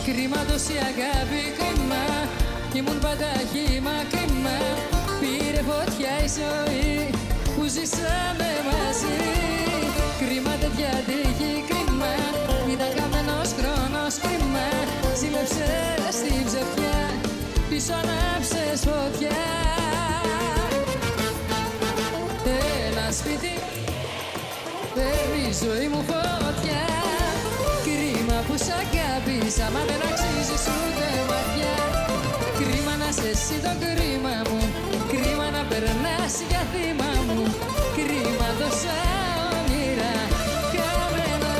Κρίμα τόση αγάπη, κρίμα. Ήμουν πάντα χύμα, κρίμα. Πήρε φωτιά η ζωή που ζήσαμε μαζί. Κρίμα τέτοια τύχη, κρίμα. Ήταν καμένος χρόνος, κρίμα. Ζήλεψες την ψευτιά, πίσω ανάψες φωτιά. Ένα σπίτι παίρνει η ζωή μου φωτιά. Κρίμα που σ' αγάπησα, μα δεν αξίζεις ούτε βαθιά. Κρίμα να είσαι εσύ το κρίμα μου, κρίμα να περνάς για θύμα μου. Κρίμα τόσα όνειρα καμένα.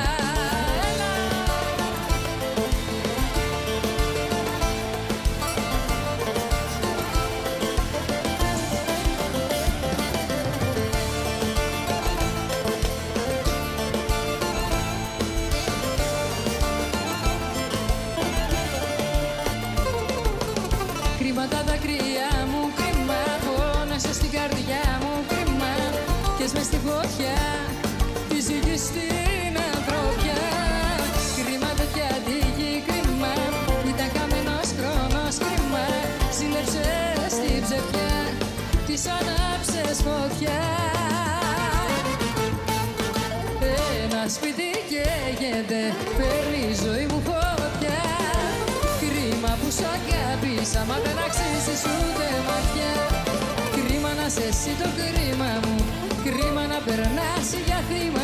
Κρίμα τα δάκρυα μου, κρίμα. Πόνεσαι στην καρδιά μου, κρίμα. Κες μες στη φωτιά της γης στην ανθρωπιά. Κρίμα τέτοια τύχη, κρίμα. Ήταν καμένος χρόνος, κρίμα. Ζήλεψες την ψευτιά, της ανάψες φωτιά. Ένα σπίτι καίγεται, παίρνει η ζωή μου φωτιά. Κρίμα που σ' αγάπησα, μα δεν αξίζεις ούτε ματιά. Κρίμα να είσαι εσύ το κρίμα μου, κρίμα να περνάς για θύμα.